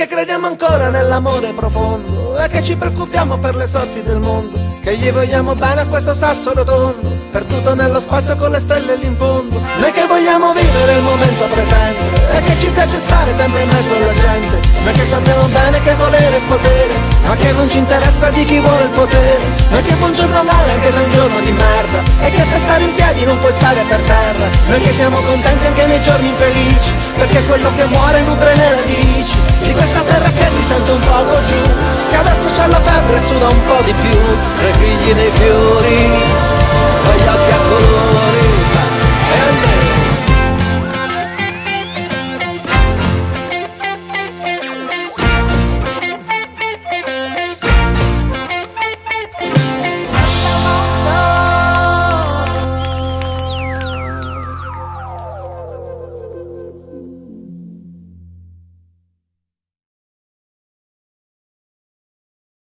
crediamo ancora nell'amore profondo e che ci preoccupiamo per le sorti del mondo, che gli vogliamo bene a questo sasso rotondo, perduto nello spazio con le stelle lì in fondo. Noi che vogliamo vivere il momento presente e che ci piace stare sempre in mezzo alla gente, noi che sappiamo bene che volere è potere, ma che non ci interessa di chi vuole il potere. Noi che buongiorno vale anche se è un giorno di merda e che per stare in piedi non puoi stare per terra. Noi che siamo contenti anche nei giorni infelici, perché quello che muore nutre le radici di questa terra che si sente un poco giù, che adesso c'ha la febbre e suda un po' di più tra i figli dei fiori.